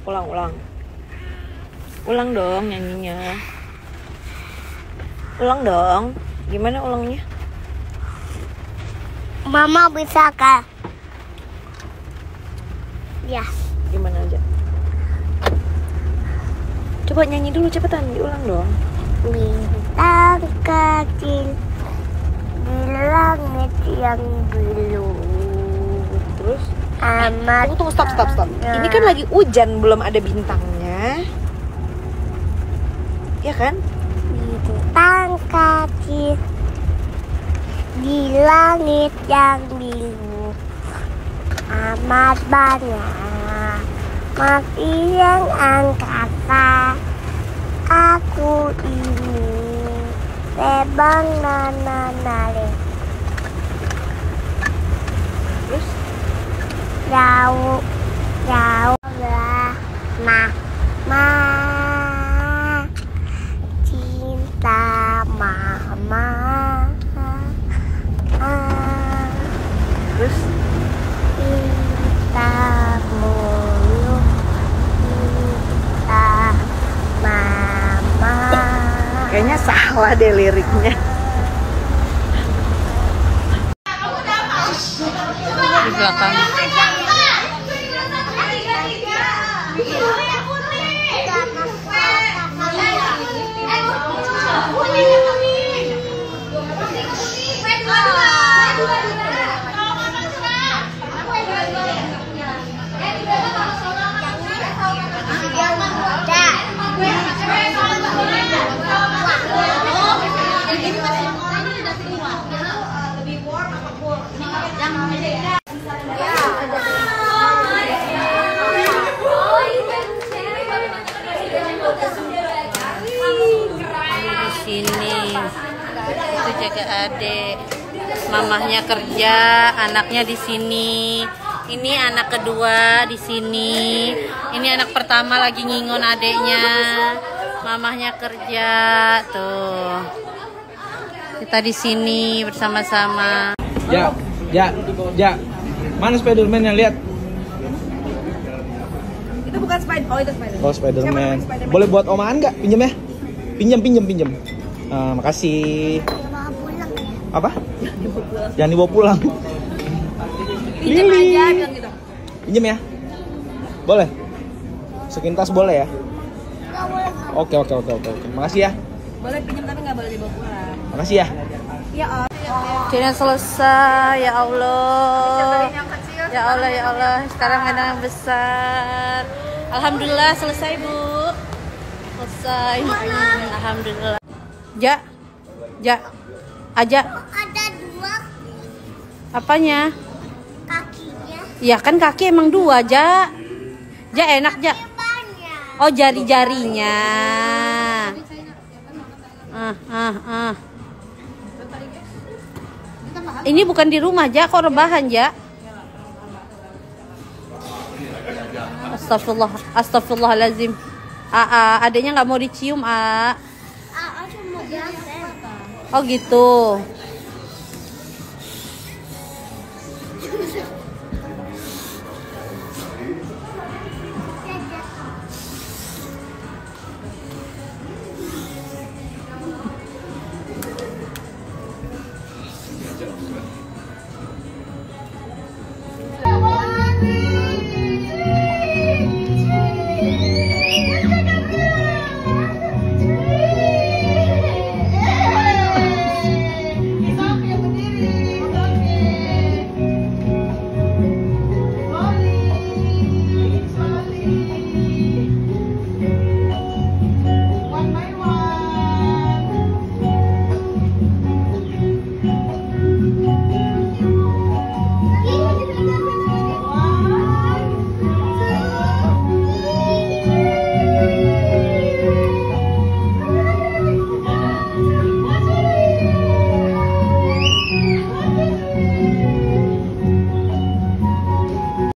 Ulang dong nyanyinya. Ulang dong. Gimana ulangnya? Mama bisa kah? Ya. Gimana aja? Coba nyanyi dulu cepetan, diulang dong. Bintang kecil di langit yang biru. Terus? Amat. Tunggu, stop. Ini kan lagi hujan, belum ada bintangnya. Ya kan? Bintang kecil di langit yang biru. Amat banyak mati yang angkasa. Aku ini terbang nananale. Terus? Jauh lah mama, cinta mama. Terus? Cinta mulu, cinta mama. Kayaknya salah deh liriknya. Di belakang. Sini itu jaga adik, mamahnya kerja, anaknya di sini. Ini anak kedua di sini. Ini anak pertama lagi ngingon adiknya. Mamahnya kerja tuh. Kita di sini bersama-sama. Ya. Mana Spiderman yang lihat? Itu bukan Spider. Oh, itu Spider. Oh, Spiderman. Boleh buat omaan nggak? Pinjam ya? Pinjam. Makasih. Apa? Jangan dibawa pulang. Pinjam aja bilang gitu. Pinjam ya? Boleh? Sekintas boleh ya? Oke. Makasih ya. Boleh pinjam tapi nggak boleh dibawa pulang. Makasih ya. Ya Allah. Jadi selesai, ya Allah. Ya Allah. Sekarang mainan yang besar. Alhamdulillah selesai, Bu. Selesai. Alhamdulillah. Ja. Aja. Ada dua Apanya? kakinya. Ya kan kaki emang dua, Ja. Ja enak, Ja. Banyak. Oh, jari-jarinya. Ini bukan di rumah, Ja, kok rebahan, Ja? Astagfirullahalazim. Adanya nggak mau dicium, Cuma biasa. Oh gitu.